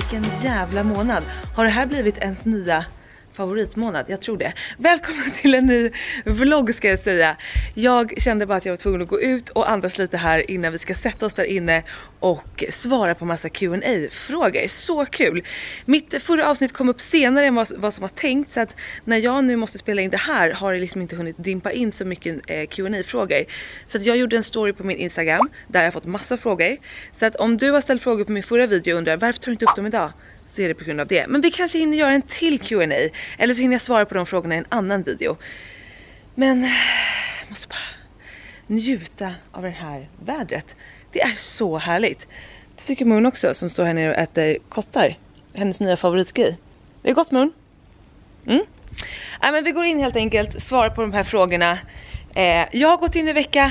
vilken jävla månad. Har det här blivit ens nya favoritmånad? Jag tror det. Välkommen till en ny vlogg ska jag säga. Jag kände bara att jag var tvungen att gå ut och andas lite här innan vi ska sätta oss där inne och svara på massa Q&A-frågor. Så kul! Mitt förra avsnitt kom upp senare än vad som var tänkt, så att när jag nu måste spela in det här har det liksom inte hunnit dimpa in så mycket Q&A-frågor. Så att jag gjorde en story på min Instagram där jag fått massa frågor. Så att om du har ställt frågor på min förra video och undrar varför tar du inte upp dem idag, så är det på grund av det. Men vi kanske hinner göra en till Q&A, eller så hinner jag svara på de frågorna i en annan video. Men jag måste bara njuta av det här vädret. Det är så härligt. Det tycker Moon också, som står här nere och äter kottar. Hennes nya favoritgrej. Det är gott, Moon? Mm? Men vi går in helt enkelt, svarar på de här frågorna. Jag har gått in i vecka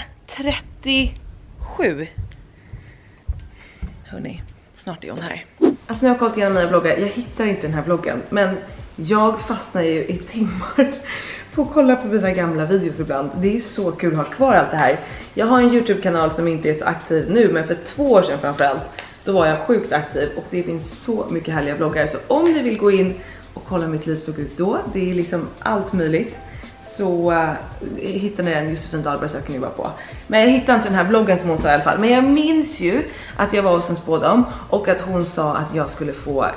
37. Hörrni, snart är hon här. Alltså när jag har kollat igenom mina vloggar, jag hittar inte den här vloggen, men jag fastnar ju i timmar på att kolla på mina gamla videos ibland. Det är ju så kul att ha kvar allt det här. Jag har en YouTube-kanal som inte är så aktiv nu, men för 2 år sedan framförallt, då var jag sjukt aktiv och det finns så mycket härliga vloggar. Så om ni vill gå in och kolla mitt liv såg ut då, det är liksom allt möjligt, så hittar ni den. Josefin Dahlberg söker ni bara på. Men jag hittar inte den här vloggen som hon sa i alla fall. Men jag minns ju att jag var hos en spådam och att hon sa att jag skulle få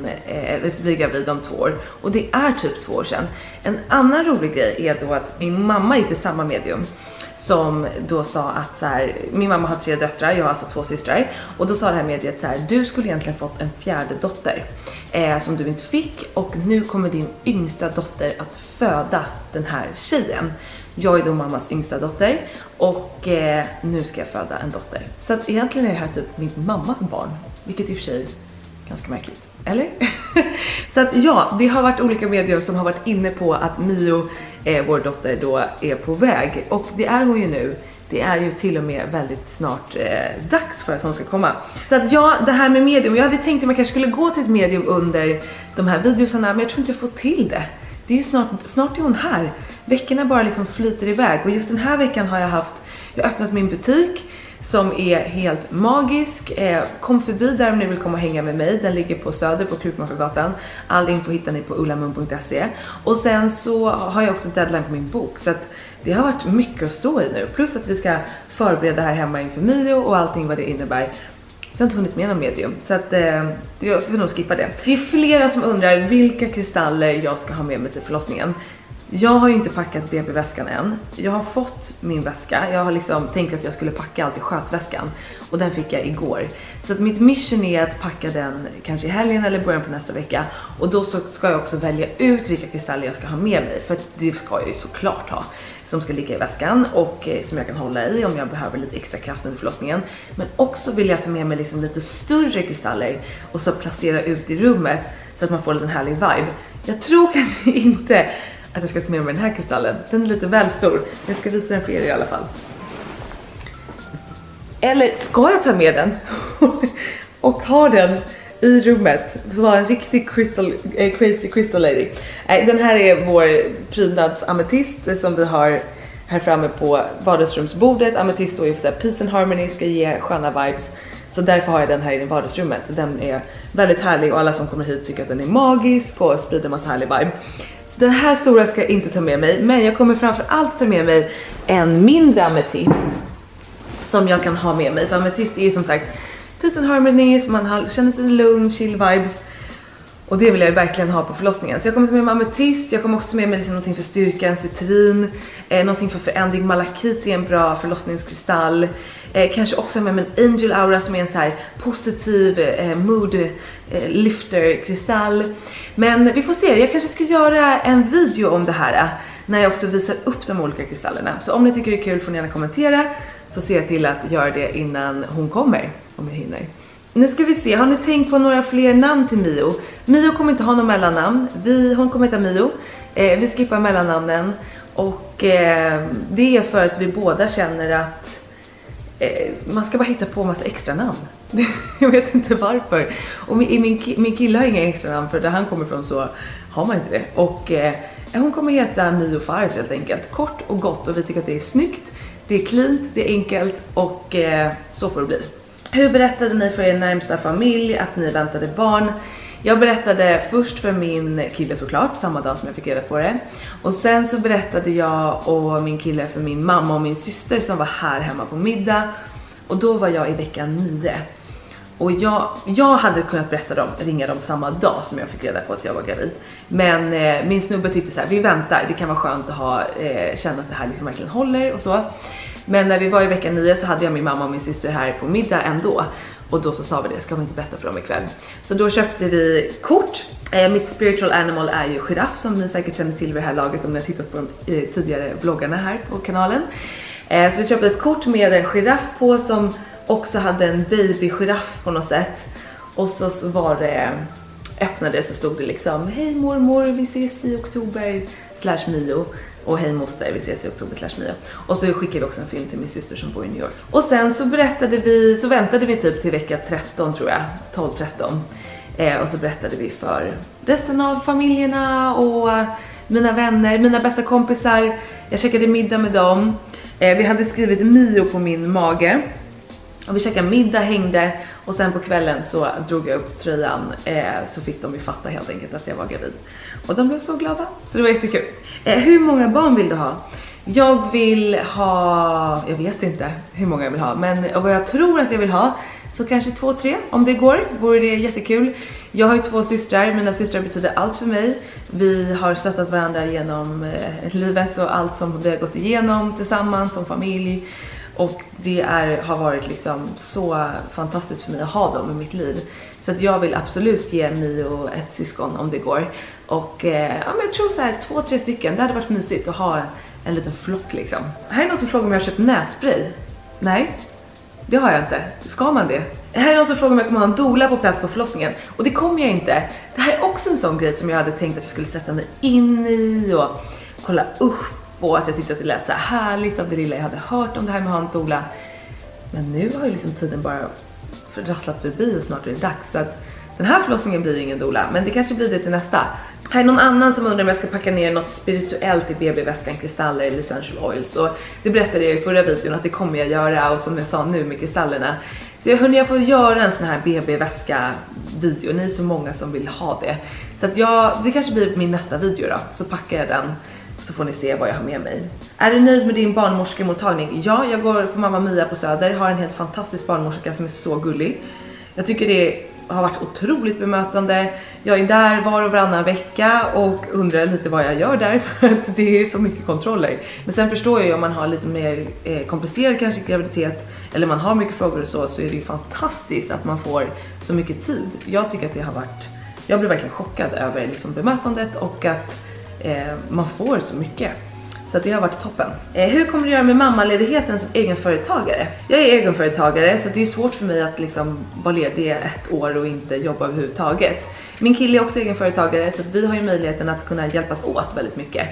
bli gravid om 2 år. Och det är typ 2 år sedan. En annan rolig grej är då att min mamma gick till samma medium som då sa att så här, min mamma har 3 döttrar, jag har alltså 2 systrar. Och då sa det här mediet så här: du skulle egentligen fått en 4:e dotter som du inte fick. Och nu kommer din yngsta dotter att föda den här tjejen. Jag är då mammas yngsta dotter och nu ska jag föda en dotter. Så att egentligen är det här typ min mammas barn, vilket i och för sig är ganska märkligt, eller? Så att ja, det har varit olika medier som har varit inne på att Mio, vår dotter, då är på väg. Och det är hon ju nu. Det är ju till och med väldigt snart dags för att hon ska komma. Så att ja, det här med medium, jag hade tänkt att man kanske skulle gå till ett medium under de här videosarna, men jag tror inte jag får till det. Det är ju snart är hon här. Veckorna bara liksom flyter iväg. Och just den här veckan har jag har öppnat min butik som är helt magisk. Kom förbi där om ni vill komma och hänga med mig. Den ligger på Söder på Krukmakargatan. All info hittar ni på ullamun.se. Och sen så har jag också deadline på min bok. Så att det har varit mycket att stå i nu. Plus att vi ska förbereda här hemma inför Mio och allting vad det innebär. Så jag har inte hunnit med någon medium, så att jag får nog skippa det. Det är flera som undrar vilka kristaller jag ska ha med mig till förlossningen. Jag har ju inte packat BB-väskan än. Jag har fått min väska. Jag har liksom tänkt att jag skulle packa allt i skötväskan. Och den fick jag igår. Så att mitt mission är att packa den kanske i helgen eller början på nästa vecka. Och då så ska jag också välja ut vilka kristaller jag ska ha med mig. För det ska jag ju såklart ha. Som ska ligga i väskan och som jag kan hålla i om jag behöver lite extra kraft under förlossningen. Men också vill jag ta med mig liksom lite större kristaller och så placera ut i rummet så att man får en härlig vibe. Jag tror kanske inte att jag ska ta med mig den här kristallen. Den är lite väl stor. Jag ska visa den för er i alla fall. Eller ska jag ta med den och ha den i rummet? Det var en riktig crazy crystal lady. Den här är vår prydnadsametist som vi har här framme på vardagsrumsbordet. Ametist står ju för så här, peace and harmony, ska ge sköna vibes. Så därför har jag den här i vardagsrummet. Den är väldigt härlig och alla som kommer hit tycker att den är magisk och sprider massa härlig vibe. Så den här stora ska jag inte ta med mig, men jag kommer framför allt ta med mig en mindre ametist som jag kan ha med mig. För ametist är ju som sagt peace and harmony, så man känner sig lugn, chill vibes. Och det vill jag verkligen ha på förlossningen. Så jag kommer ta med mig ametist, jag kommer också ta med mig liksom någonting för styrka, en citrin, någonting för förändring. Malakit är en bra förlossningskristall. Kanske också med en angel aura som är en så här positiv mood lifter kristall. Men vi får se, jag kanske ska göra en video om det här när jag också visar upp de olika kristallerna. Så om ni tycker det är kul får ni gärna kommentera, så ser jag till att göra det innan hon kommer, om jag hinner. Nu ska vi se, har ni tänkt på några fler namn till Mio? Mio kommer inte ha någon mellannamn, hon kommer heta Mio. Vi skippar mellannamnen. Och det är för att vi båda känner att man ska bara hitta på massa extra namn. Jag vet inte varför. Och min kille har inga extra namn, för där han kommer ifrån så har man inte det. Och hon kommer heta Mio Fares helt enkelt. Kort och gott, och vi tycker att det är snyggt. Det är cleant, det är enkelt och så får det bli. Hur berättade ni för er närmsta familj att ni väntade barn? Jag berättade först för min kille såklart, samma dag som jag fick reda på det. Och sen så berättade jag och min kille för min mamma och min syster som var här hemma på middag. Och då var jag i vecka 9. Och jag hade kunnat ringa dem samma dag som jag fick reda på att jag var gravid. Men min snubbe tyckte så här, vi väntar, det kan vara skönt att känna att det här liksom verkligen håller och så. Men när vi var i vecka 9 så hade jag min mamma och min syster här på middag ändå. Och då så sa vi det, ska vi inte berätta för dem ikväll. Så då köpte vi kort. Mitt spiritual animal är ju giraff, som ni säkert känner till vid det här laget om ni har tittat på de tidigare vloggarna här på kanalen. Så vi köpte ett kort med en giraff på som också hade en baby-giraff på något sätt. Och så var det, öppnade så stod det liksom, hej mormor, vi ses i oktober /Mio. Och hej moster, vi ses i oktober /Mio. Och så skickade vi också en film till min syster som bor i New York. Och sen så väntade vi typ till vecka 13 tror jag, 12-13. Och så berättade vi för resten av familjerna och mina vänner, mina bästa kompisar. Jag käkade middag med dem. Vi hade skrivit Mio på min mage. Och vi käkade middag, hängde och sen på kvällen så drog jag upp tröjan så fick de ju fatta helt enkelt att jag var gravid. Och de blev så glada, så det var jättekul. Hur många barn vill du ha? Jag vill ha, jag vet inte hur många jag vill ha, men vad jag tror att jag vill ha så kanske 2-3 om det går, vore det jättekul. Jag har ju 2 systrar, mina systrar betyder allt för mig. Vi har stöttat varandra genom livet och allt som vi har gått igenom tillsammans som familj. Och det har varit liksom så fantastiskt för mig att ha dem i mitt liv. Så att jag vill absolut ge Mio ett syskon om det går. Och men jag tror så här 2-3 stycken, det hade varit mysigt att ha en liten flock liksom. Här är någon som frågar om jag har köpt nässpray. Nej, det har jag inte. Ska man det? Här är någon som frågar om jag kommer ha en doula på plats på förlossningen. Och det kommer jag inte. Det här är också en sån grej som jag hade tänkt att jag skulle sätta mig in i och kolla upp. Och att jag tyckte att det lät så här härligt av det lilla jag hade hört om det här med att ha en doula. Men nu har ju liksom tiden bara rasslat förbi och snart är det dags. Så att den här förlossningen blir ingen doula, men det kanske blir det till nästa. Här är någon annan som undrar om jag ska packa ner något spirituellt i BB-väskan, kristaller eller essential oils. Och det berättade jag i förra videon att det kommer jag göra, och som jag sa nu med kristallerna. Så jag får göra en sån här BB-väska-video, ni är så många som vill ha det. Så att det kanske blir min nästa video då, så packar jag den. Så får ni se vad jag har med mig. Är du nöjd med din barnmorskemottagning? Ja, jag går på Mamma Mia på Söder. Har en helt fantastisk barnmorska som är så gullig. Jag tycker det har varit otroligt bemötande. Jag är där var och varannan vecka och undrar lite vad jag gör där, för att det är så mycket kontroller. Men sen förstår jag ju om man har lite mer komplicerad kanske graviditet, eller man har mycket frågor och så är det ju fantastiskt att man får så mycket tid. Jag tycker att det har varit, jag blev verkligen chockad över liksom bemötandet och att man får så mycket. Så det har varit toppen. Hur kommer du göra med mammaledigheten som egenföretagare? Jag är egenföretagare, så det är svårt för mig att liksom vara ledig 1 år och inte jobba överhuvudtaget. Min kille är också egenföretagare, så att vi har ju möjligheten att kunna hjälpas åt väldigt mycket.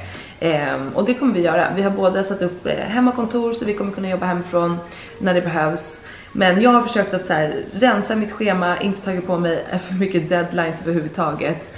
Och det kommer vi göra. Vi har båda satt upp hemmakontor, så vi kommer kunna jobba hemifrån när det behövs. Men jag har försökt att så här, rensa mitt schema, inte tagit på mig för mycket deadlines överhuvudtaget.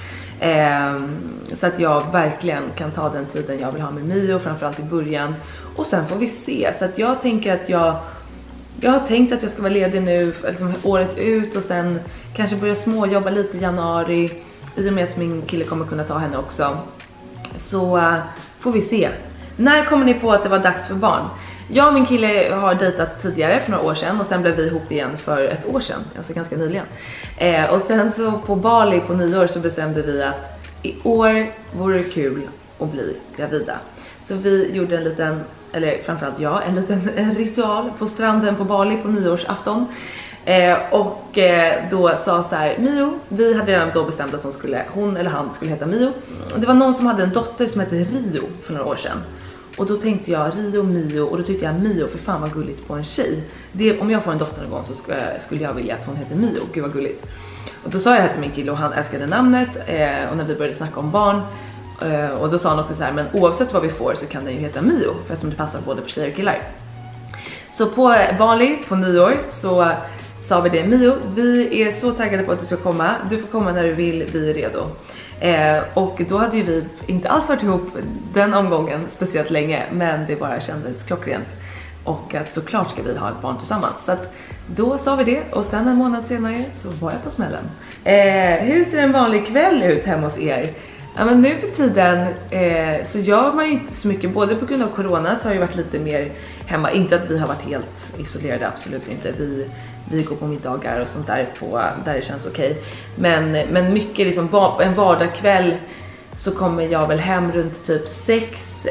Så att jag verkligen kan ta den tiden jag vill ha med Mio, framförallt i början. Och sen får vi se. Så att jag tänker att jag har tänkt att jag ska vara ledig nu liksom året ut, och sen kanske börja småjobba lite i januari, i och med att min kille kommer kunna ta henne också. Så får vi se. När kommer ni på att det var dags för barn? Jag och min kille har dejtat tidigare för några år sedan, och sen blev vi ihop igen för 1 år sedan, alltså ganska nyligen. Och sen så på Bali på nyår så bestämde vi att i år vore det kul att bli gravida. Så vi gjorde en liten, eller framförallt jag, en liten ritual på stranden på Bali på nyårsafton. Och då sa så här, Mio, vi hade redan då bestämt att hon eller han skulle heta Mio. Och det var någon som hade en dotter som hette Rio för några år sedan. Och då tänkte jag Rio, Mio, och då tyckte jag Mio, för fan vad gulligt på en tjej. Om jag får en dotter någon gång så skulle jag vilja att hon heter Mio, gud vad gulligt. Och då sa jag till min kille, och han älskade namnet, och när vi började snacka om barn, och då sa han också så här, men oavsett vad vi får så kan den ju heta Mio, för som det passar både på tjejer och killar. Så på Bali på nyår så sa vi det, Mio, vi är så taggade på att du ska komma, du får komma när du vill, vi är redo. Och då hade ju vi inte alls varit ihop den omgången speciellt länge, men det bara kändes klockrent. och att såklart ska vi ha ett barn tillsammans. Så att då sa vi det och sen en månad senare så var jag på smällen. Hur ser en vanlig kväll ut hemma hos er? Ja, men nu för tiden så gör man ju inte så mycket, både på grund av corona så har jag varit lite mer hemma, inte att vi har varit helt isolerade, absolut inte, vi går på middagar och sånt där där det känns okej. Men mycket liksom en vardagskväll så kommer jag väl hem runt typ 6,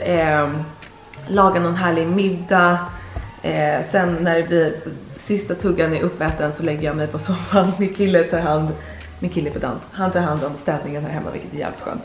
lagar någon härlig middag, sen när sista tuggan är uppäten så lägger jag mig på soffan, min kille är pedant. Han tar hand om städningen här hemma, vilket är jävligt skönt.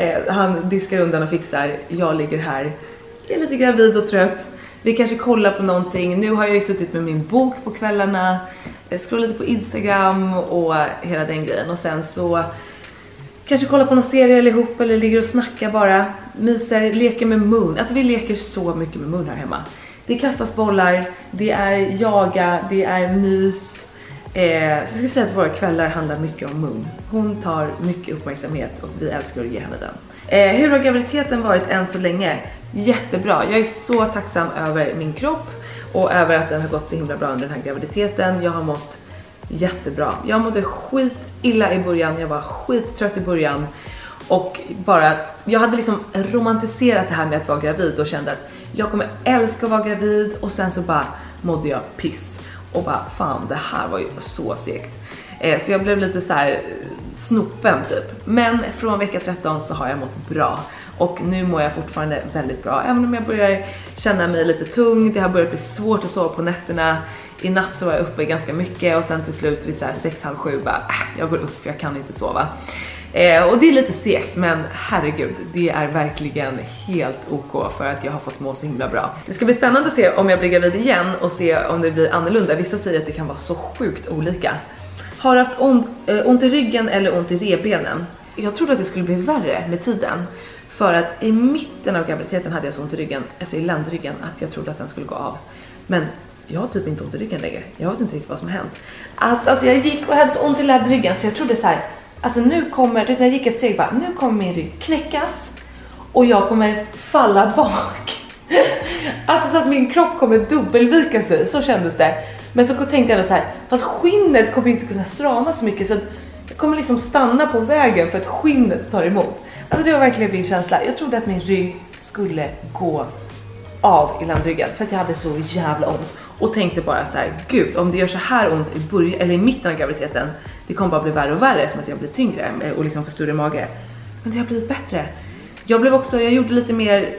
Han diskar undan och fixar. Jag ligger här, är lite gravid och trött. Vi kanske kollar på någonting. Nu har jag ju suttit med min bok på kvällarna. Scrollar lite på Instagram och hela den grejen. Och sen så kanske kolla på någon serie eller ihop, eller ligger och snackar bara. Myser, leker med Moon. Alltså vi leker så mycket med Moon här hemma. Det kastas bollar, det är jaga, det är mys. Så jag skulle säga att våra kvällar handlar mycket om Moon. Hon tar mycket uppmärksamhet och vi älskar att ge henne den. Hur har graviditeten varit än så länge? Jättebra. Jag är så tacksam över min kropp och över att den har gått så himla bra under den här graviditeten. Jag har mått jättebra. Jag mådde skit illa i början. Jag var skittrött i början. Och jag hade liksom romantiserat det här med att vara gravid och kände att jag kommer älska att vara gravid. Och sen så bara mådde jag piss. Och bara fan, det här var ju så segt. Så jag blev lite så här snoppen typ. Men från vecka 13 så har jag mått bra. Och nu mår jag fortfarande väldigt bra. Även om jag börjar känna mig lite tung. Det har börjat bli svårt att sova på nätterna. I natt så var jag uppe ganska mycket. Och sen till slut vid så här 6:30 bara jag går upp för jag kan inte sova. Och det är lite segt, men herregud, det är verkligen helt ok för att jag har fått må så himla bra. Det ska bli spännande att se om jag blir gravid igen och se om det blir annorlunda. Vissa säger att det kan vara så sjukt olika. Har du haft ont i ryggen eller ont i revbenen? Jag trodde att det skulle bli värre med tiden. För att i mitten av graviditeten hade jag så ont i ryggen, alltså i ländryggen, att jag trodde att den skulle gå av. Men jag har typ inte ont i ryggen längre. Jag vet inte riktigt vad som har hänt. Alltså jag gick och hade så ont i ländryggen så jag trodde så här. Alltså nu kommer, när jag gick ett steg bara, nu kommer min rygg knäckas och jag kommer falla bak. Alltså så att min kropp kommer dubbelvika sig, så kändes det. Men så tänkte jag då så här, fast skinnet kommer inte kunna strama så mycket så att jag kommer liksom stanna på vägen för att skinnet tar emot. Alltså det var verkligen min känsla. Jag trodde att min rygg skulle gå av i ländryggen för att jag hade så jävla ont. Och tänkte bara så här, gud, om det gör så här ont i början eller i mitten av graviditeten, det kommer bara bli värre och värre, som att jag blir tyngre och liksom får större mage. Men det har blivit bättre. Jag gjorde lite mer,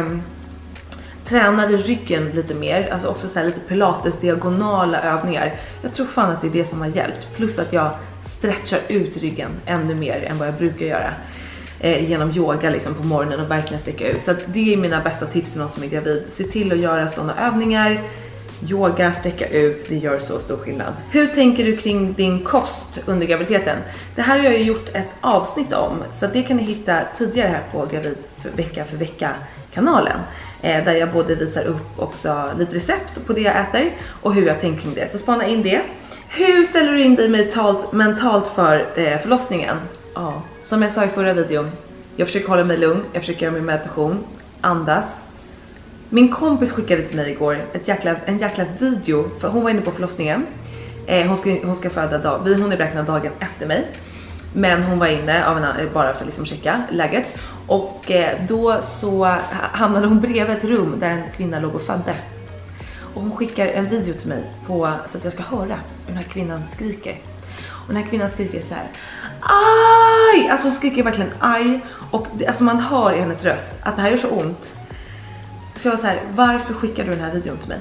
tränade ryggen lite mer, alltså också så här lite pilates, diagonala övningar. Jag tror fan att det är det som har hjälpt. Plus att jag stretchar ut ryggen ännu mer än vad jag brukar göra. Genom yoga liksom på morgonen och verkligen sträcka ut. Så att det är mina bästa tips till någon som är gravid. Se till att göra sådana övningar. Yoga, sträcka ut, det gör så stor skillnad. Hur tänker du kring din kost under graviditeten? Det här har jag ju gjort ett avsnitt om, så det kan ni hitta tidigare här på Gravid för vecka kanalen. Där jag både visar upp också lite recept på det jag äter och hur jag tänker kring det. Så spana in det. Hur ställer du in dig mentalt för förlossningen? Ja, som jag sa i förra videon. Jag försöker hålla mig lugn, jag försöker göra min meditation, andas. Min kompis skickade till mig igår en jäkla video, för hon var inne på förlossningen. Hon ska föda hon är beräknad dagen efter mig. Men hon var inne bara för liksom checka läget. Och då så hamnade hon bredvid ett rum där en kvinna låg och födde. Och hon skickar en video till mig så att jag ska höra hur den här kvinnan skriker. Och den här kvinnan skriker så här: aj! Alltså hon skriker verkligen aj. Och alltså man hör i hennes röst att det här gör så ont. Så jag var så här, varför skickar du den här videon till mig?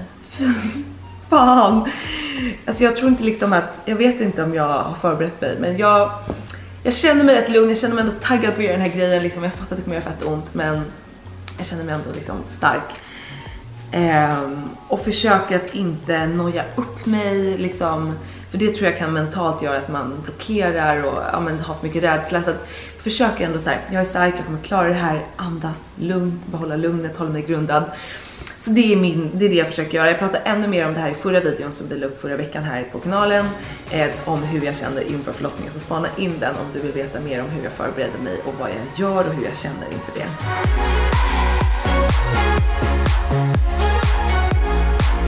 Fan! Alltså jag tror inte liksom att, jag vet inte om jag har förberett mig, men jag känner mig rätt lugn, jag känner mig ändå taggad på att göra den här grejen liksom. Jag fattar att det kommer göra fett ont, men jag känner mig ändå liksom stark. Och försöker att inte noja upp mig liksom, för det tror jag kan mentalt göra att man blockerar och har för mycket rädsla. Så att försöker ändå så här, jag är stark, jag kommer klara det här, andas lugnt, behålla lugnet, hålla mig grundad. Så det är det jag försöker göra. Jag pratade ännu mer om det här i förra videon som vi la upp förra veckan här på kanalen, om hur jag kände inför förlossningen. Så spana in den om du vill veta mer om hur jag förbereder mig och vad jag gör och hur jag känner inför det.